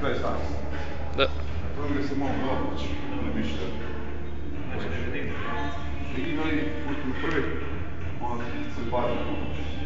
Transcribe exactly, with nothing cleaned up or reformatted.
daj sam. Da. To gdje se malo Vlahovic, ne više. I ima i u prvi, on se bavio.